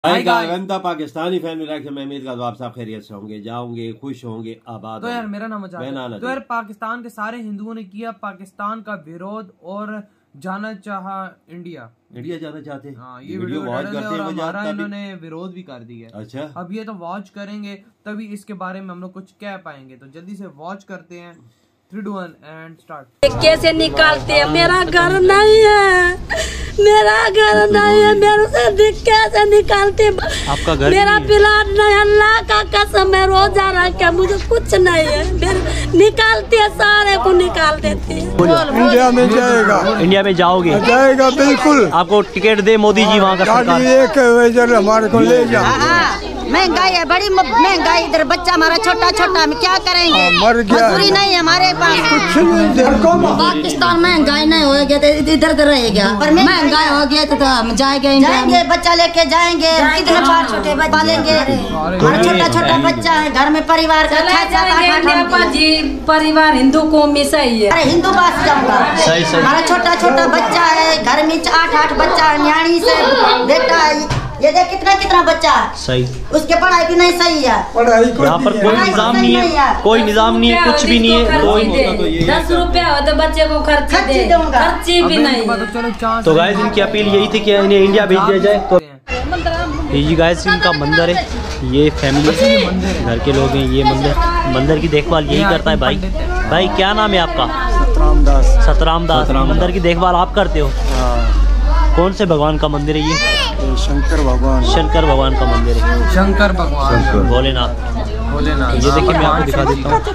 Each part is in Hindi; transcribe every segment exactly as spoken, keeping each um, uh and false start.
गंदा पाकिस्तानी फैमिली रिएक्शन में उम्मीद करता हूं आप सब खैरियत से होंगे, जाओगे, खुश होंगे, आबाद। तो यार मेरा नाम है तो यार पाकिस्तान के सारे हिंदुओं ने किया पाकिस्तान का विरोध और जाना चाहा इंडिया इंडिया जाना चाहते हैं। हाँ, ये वीडियो वॉच करते हैं, हमारा इन्होंने विरोध भी कर दिया। अच्छा, अब ये तो वॉच करेंगे तभी इसके बारे में हम लोग कुछ कह पाएंगे, तो जल्दी से वॉच करते हैं। Three two one and start. कैसे निकालते हैं? मेरा घर नहीं है, मेरा घर नहीं है, मेरे से कैसे निकालते हैं? आपका घर मेरा प्लाट नहीं, अल्लाह का कसम है, रोजा रख के मुझे कुछ नहीं है, मेरे निकालते हैं, सारे को निकाल देते हैं। इंडिया में जाएगा, इंडिया में जाओगे? जाएगा बिल्कुल। आपको टिकट दे मोदी जी वहाँ का सरकार? एक वेजर हमारे को ले जा। महंगाई है, बड़ी महंगाई, इधर बच्चा हमारा छोटा छोटा, हम क्या करेंगे? मर गया, मजदूरी नहीं है हमारे पास, कुछ नहीं। पाकिस्तान महंगाई नहीं होएगा तो इधर इधर रहेगा, पर महंगाई हो गया तो हम जाएंगे जाएंगे बच्चा लेके जाएंगे, कितने बार छोटे बच्चे पालेंगे, हमारा छोटा छोटा बच्चा है, घर में परिवार का जी परिवार हिंदू कौम में सही है। अरे हिंदू पास जाऊंगा, हमारा छोटा छोटा बच्चा है, घर में आठ आठ बच्चा, न्याणी से बेटा, ये देख कितना कितना बच्चा सही, उसके पढ़ाई भी नहीं सही है, पढ़ाई यहाँ पर कोई निजाम नहीं है, कोई निजाम नहीं है, कुछ भी नहीं है, कोई दस रुपया हो तो बच्चे को खर्च दे, खर्ची भी नहीं। तो गाइस इनकी अपील यही थी कि इन्हें इंडिया भेज दिया जाए। तो ये गाइस इनका मंदिर है, ये फैमिली घर के लोग हैं, ये मंदिर मंदिर की देखभाल यही करता है। भाई भाई क्या नाम है आपका? सतराम दास। सतराम दास। मंदिर की देखभाल आप करते हो? कौन से भगवान का मंदिर है ये? शंकर भगवान। शंकर भगवान का मंदिर है। शंकर भगवान, भोलेनाथ। भोलेनाथ। ये देखिए मैं आपको दिखा देता हूँ,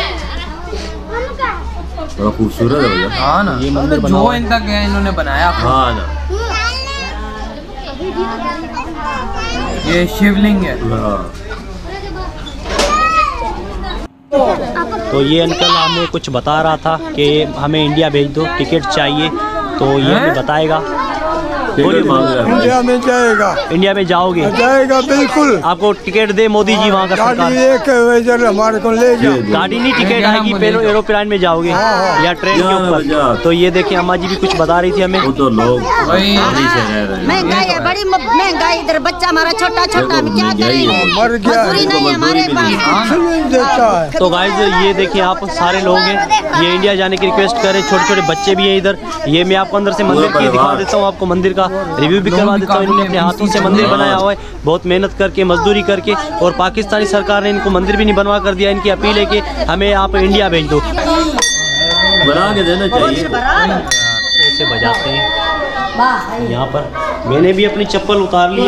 बड़ा खूबसूरत है भैया। हाँ ना, ये मंदिर जो इन तक है इन्होंने बनाया। हाँ ना, ये शिवलिंग है। तो ये अंकल हमें कुछ बता रहा था कि हमें इंडिया भेज दो, टिकट चाहिए, तो ये हमें बताएगा। इंडिया में जाएगा, इंडिया में जाओगे? जाएगा बिल्कुल। आपको टिकट दे मोदी जी वहाँ का सरकार? एक वेजर हमारे को ले जा। गाड़ी नहीं, टिकट आएगी, पहले एरोप्लेन में जाओगे या ट्रेन के ऊपर? तो ये देखिए अम्मा जी भी कुछ बता रही थी हमें। वो तो लोग महंगाई है, बड़ी महंगाई, इधर बच्चा हमारा छोटा छोटा, हम क्या करेंगे? मर गया, मजदूरी नहीं है हमारे पास, कुछ नहीं देता है। तो गाइस ये देखिए आप सारे लोग हैं, ये इंडिया जाने की रिक्वेस्ट कर रहे हैं, छोटे छोटे बच्चे भी हैं इधर। ये मैं आपको अंदर से मंदिर की दिखा देता हूँ, आपको मंदिर का रिव्यू भी करवा देता हूँ। इन्होंने अपने हाथों से मंदिर बनाया हुआ है, बहुत मेहनत करके, मजदूरी करके, और पाकिस्तानी सरकार ने इनको मंदिर भी नहीं बनवा कर दिया। इनकी अपील है कि हमें आप इंडिया भेज दो, बना के देना चाहिए। ऐसे बजाते हैं यहाँ पर। मैंने भी अपनी चप्पल उतार ली है।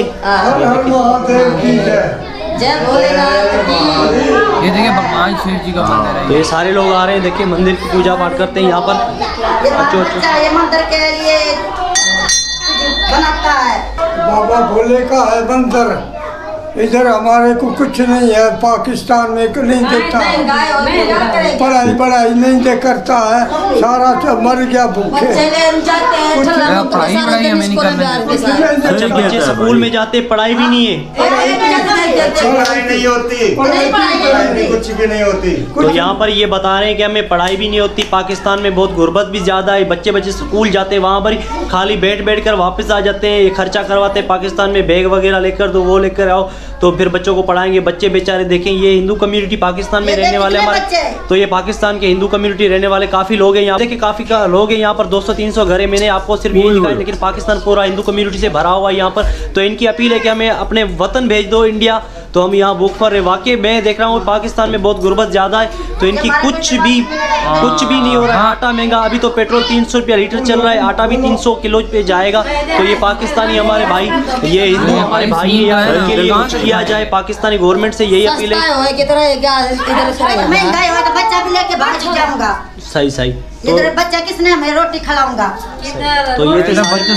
ये देखिए भगवान शिव जी का मंदिर है। तो ये सारे लोग आ रहे हैं, देखिए मंदिर की पूजा पाठ करते हैं यहाँ पर। अच्छो अच्छो ये मंदिर के लिए बनाता है, बाबा भोले का है मंदिर। इधर हमारे को कुछ नहीं है, पाकिस्तान में नहीं देता, पढ़ाई पढ़ाई नहीं दे करता है, सारा सब मर गया भूखे। पढ़ाई पढ़ाई हमें नहीं करना। अच्छा, बच्चे स्कूल में जाते, पढ़ाई भी नहीं है, पढ़ाई नहीं होती, कुछ भी नहीं होती। तो यहाँ पर ये बता रहे हैं कि हमें पढ़ाई भी नहीं होती, पाकिस्तान में बहुत गुर्बत भी ज़्यादा है, बच्चे बच्चे स्कूल जाते वहाँ पर खाली बैठ बैठ कर वापस आ जाते हैं, ये खर्चा करवाते हैं पाकिस्तान में, बैग वगैरह लेकर दो, वो लेकर आओ, तो फिर बच्चों को पढ़ाएंगे। बच्चे बेचारे देखें, ये हिंदू कम्युनिटी पाकिस्तान में रहने वाले हमारे, तो ये पाकिस्तान के हिंदू कम्युनिटी रहने वाले काफ़ी लोग हैं यहाँ। देखिए काफ़ी का लोग हैं यहाँ पर, दो सौ तीन सौ घर है। मैंने आपको सिर्फ यही दिखाया, लेकिन पाकिस्तान पूरा हिंदू कम्युनिटी से भरा हुआ है यहाँ पर। तो इनकी अपील है कि हमें अपने वतन भेज दो इंडिया, तो हम यहाँ भूख पर रहे। वाकई मैं देख रहा हूँ पाकिस्तान में बहुत गुर्बत ज़्यादा है, तो इनकी कुछ भी कुछ भी नहीं हो रहा है। आटा महंगा, अभी तो पेट्रोल तीन सौ रुपया लीटर चल रहा है, आटा भी तीन सौ किलो पे जाएगा। तो ये पाकिस्तानी हमारे भाई, ये हिंदू हमारे भाई हैं, यहाँ के लिए कुछ किया जाए। पाकिस्तानी गवर्नमेंट से यही अपील है। महंगाई हो तो बच्चा भी लेके बाहर जाऊंगा। सही सही, इधर बच्चा किसने हमें रोटी खिलाऊंगा? तो ये थे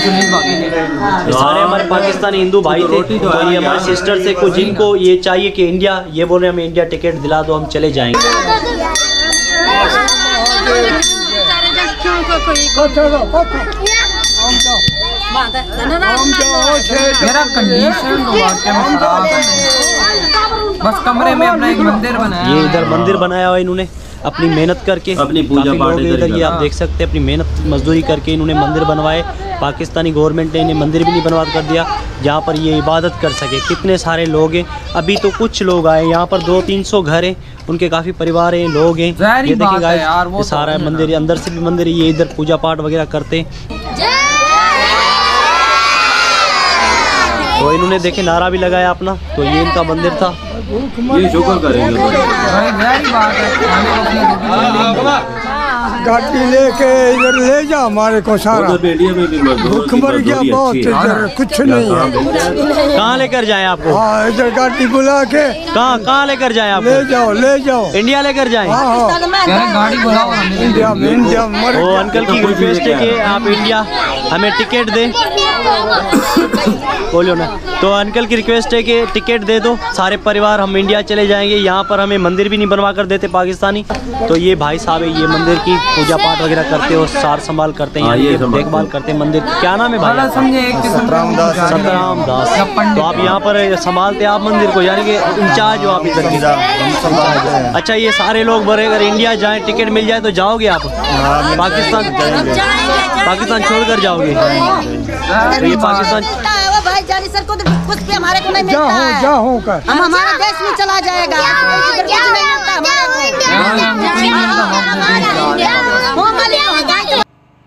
सारे हमारे पाकिस्तानी हिंदू भाई थे। तो ये हमारे सिस्टर से कुछ जिनको ये चाहिए कि इंडिया, ये बोल रहे हमें इंडिया टिकट दिला दो, हम चले जाएंगे। मेरा कंडीशन बस कमरे में अपना एक मंदिर बनाया, ये इधर मंदिर बनाया हुआ इन्होंने। अपनी मेहनत करके, अपनी पूजा पाठ इधर ये आप देख सकते हैं अपनी मेहनत मजदूरी करके इन्होंने मंदिर बनवाए। पाकिस्तानी गवर्नमेंट ने इन्हें मंदिर भी नहीं बनवा कर दिया जहाँ पर ये इबादत कर सके। कितने सारे लोग हैं, अभी तो कुछ लोग आए यहाँ पर, दो तीन सौ घर हैं, उनके काफ़ी परिवार हैं, लोग हैं। ये देखिए गाइस, ये सारा मंदिर, अंदर से भी मंदिर है, ये इधर पूजा पाठ वगैरह करते। तो इन्होंने देखे नारा भी लगाया अपना, तो ये इनका मंदिर था। ये शुक्र करेंगे गाड़ी लेके इधर ले जा हमारे को सारा। भूख मर गया बहुत, इधर कुछ नहीं है। कहाँ लेकर जाएं आपको? हाँ, इधर गाड़ी बुला के। कहाँ कहाँ लेकर जाएं आपको? ले जाओ ले जाओ, इंडिया लेकर जाएं। गाड़ी बुलाओ इंडिया में, इंडिया मर। वो अंकल की रिक्वेस्ट है कि आप इंडिया हमें टिकट दें, बोलो ना। तो अंकल की रिक्वेस्ट है कि टिकट दे दो, सारे परिवार हम इंडिया चले जाएंगे। यहाँ पर हमें मंदिर भी नहीं बनवा कर देते पाकिस्तानी। तो ये भाई साहब है, ये मंदिर की पूजा पाठ वगैरह करते और सार संभाल करते हैं, ये देखभाल करते हैं मंदिर। क्या नाम है भाई? सतराम दास। सतराम दास। तो आप यहाँ पर संभालते आप मंदिर को, यानी कि इंचार्ज हो आप इधर के? अच्छा, ये सारे लोग बड़े अगर इंडिया जाएं, टिकट मिल जाए तो जाओगे आप पाकिस्तान? पाकिस्तान छोड़ कर जाओगे? तो ये पाकिस्तान भाई जानी सर को कुछ भी हमारे को नहीं मिलता है। जा हो कर हम हमारे देश में चला जाएगा, इधर कुछ नहीं मिलता हमारे।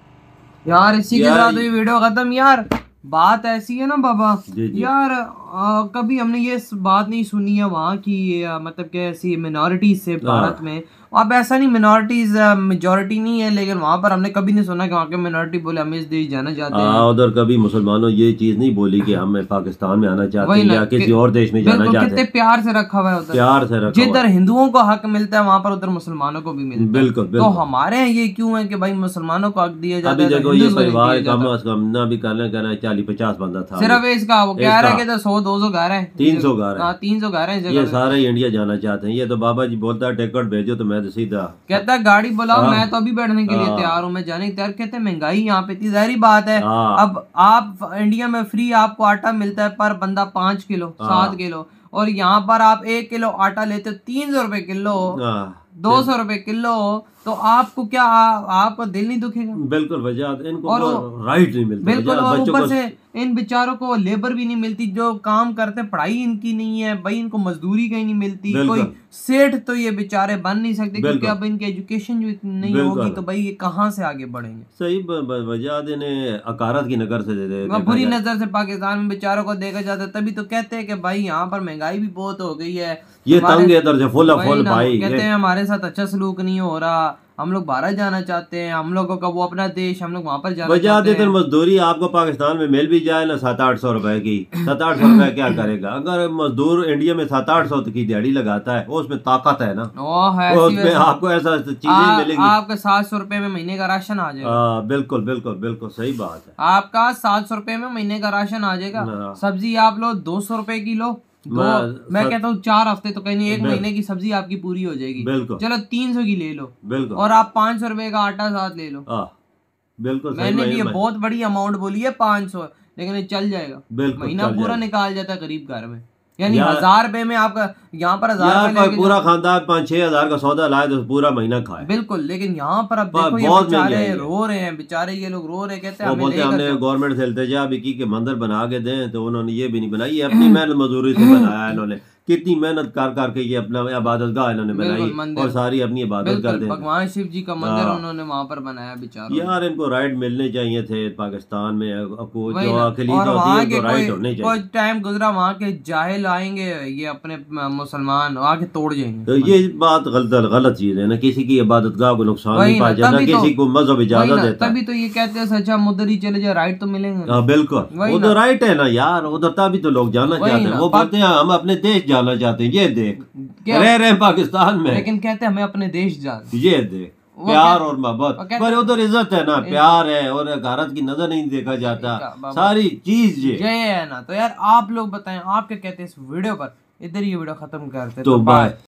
यार इसी के साथ ये वीडियो खत्म। यार बात ऐसी है ना बाबा, यार आ, कभी हमने ये बात नहीं सुनी है वहाँ की, मतलब कि ऐसी मिनॉरिटीज से भारत में। अब ऐसा नहीं, मिनॉरिटीज मेजॉरिटी नहीं है, लेकिन वहाँ पर हमने कभी नहीं सुना कि वहाँ के मिनॉरिटी बोले हम इस देश जाना चाहते हैं। उधर कभी मुसलमानों ये चीज नहीं बोली कि हम पाकिस्तान में आना चाहते हैं या किसी और देश में जाना चाहते हैं। कितने प्यार से रखा हुआ है उधर, प्यार से रखा। जिधर हिंदुओं को हक मिलता है वहाँ पर उधर मुसलमानों को भी मिलता है। बिल्कुल। तो हमारे यहाँ ये क्यों है कि भाई मुसलमानों को हक दिया जाता है? अभी देखो ये परिवार कम अज कम ना भी करना कहना चालीस पचास बंदा था सिर्फ इसका, वो कह रहे हैं सौ दो सौ घर है, तीन सौ घर है, तीन सौ घर है। ये सारे इंडिया जाना चाहते हैं। ये तो बाबा जी बोलता है टिकट भेजो तो मैं तो सीधा कहता है गाड़ी बुलाओ, मैं तो अभी बैठने के लिए तैयार हूँ, मैं जाने के तैयार। कहते हैं महंगाई यहाँ पे इतनी, ज़ाहिर बात है। अब आप इंडिया में फ्री आपको आटा मिलता है पर बंदा पाँच किलो सात किलो, और यहाँ पर आप एक किलो आटा लेते हो तीन सौ रुपए किलो, दो सौ रुपए किलो। तो आपको क्या, आपको दिल नहीं दुखेगा? बिल्कुल वजह इनको और राइट नहीं मिलता। बिल्कुल, और ऊपर से इन बेचारों को लेबर भी नहीं मिलती, जो काम करते हैं पढ़ाई इनकी नहीं है भाई, इनको मजदूरी कहीं नहीं मिलती। कोई सेठ तो ये बेचारे बन नहीं सकते, क्योंकि अब इनकी एजुकेशन जो नहीं होगी तो भाई ये कहाँ से आगे बढ़ेंगे? सही वजह इन्हें अकारत की नजर से दे दे, बुरी नजर से पाकिस्तान में बेचारों को देखा जाता है। तभी तो कहते हैं कि भाई यहाँ पर महंगाई भी बहुत हो गई है, ये तंग है इधर से फुल फुल भाई। कहते हैं हमारे साथ अच्छा सलूक नहीं हो रहा, हम लोग भारत जाना चाहते हैं, हम लोगों का वो अपना देश, हम लोग वहाँ पर जाना चाहते हैं। मजदूरी आपको पाकिस्तान में मिल भी जाए ना सात आठ सौ रुपए की, सात आठ सौ रुपए क्या करेगा? अगर मजदूर इंडिया में सात आठ सौ की दिहाड़ी लगाता है, उसमें ताकत है ना, उसमें आपको ऐसा चीजें मिलेगी। आपका सात सौ रुपए में महीने का राशन आ जाएगा। बिल्कुल बिल्कुल बिल्कुल सही बात है। आपका सात सौ रुपए में महीने का राशन आ जाएगा। सब्जी आप लो दो सौ रुपए किलो, दो मैं कहता हूँ चार हफ्ते तो कहीं नहीं, एक महीने की सब्जी आपकी पूरी हो जाएगी। चलो तीन सौ की ले लो, बिल्कुल, और आप पाँच सौ रुपए का आटा साथ ले लो। बिल्कुल, मैंने भी ये बहुत बड़ी अमाउंट बोली है पाँच सौ, लेकिन ये चल जाएगा, महीना पूरा निकाल जाता है गरीब घर में। यानी हजार रुपए में आपका यहाँ पर हजार पूरा खानदान पाँच छह हजार का सौदा लाए तो पूरा महीना खाए। बिल्कुल, लेकिन यहाँ पर अब देखो ये बेचारे रो रहे हैं, बेचारे ये लोग रो रहे, कहते हैं बोलते हमने गवर्नमेंट से इल्तिजा भी की कि मंदिर बना के दें, तो उन्होंने ये भी नहीं बनाई, अपनी मेहनत मजदूरी से बनाया इन्होंने। कितनी मेहनत कर करके ये अपना इबादतगाह इन्होंने बनाई और सारी अपनी इबादत करते हैं। भगवान शिव जी का मंदिर उन्होंने वहाँ पर बनाया बेचारों। यार इनको राइट मिलने चाहिए थे पाकिस्तान में, कोई टाइम गुजरा वहाँ के जाहिल आएंगे, ये अपने मुसलमान आके तोड़ जाएंगे। तो ये बात गलत गलत चीज है ना, किसी की इबादतगाह को नुकसान नहीं पहुंचाना, किसी को मजहब इजाजत देता। तभी तो ये कहते हैं सच्चा उधर ही चले जाए, राइट तो मिलेंगे। बिल्कुल, उधर राइट है ना यार, उधर तभी तो लोग जाना चाहते हैं। वो बोलते हैं हम अपने देश जाना चाहते हैं, ये देख रह रहे पाकिस्तान में, लेकिन कहते हैं हमें अपने देश जाना, ये देख प्यार और मोहब्बत, पर उधर इज्जत है ना, प्यार है, और भारत की नजर नहीं देखा जाता, सारी चीज ये है ना। तो यार आप लोग बताएं आप क्या कहते हैं इस वीडियो पर। इधर ये वीडियो खत्म करते तो बाय।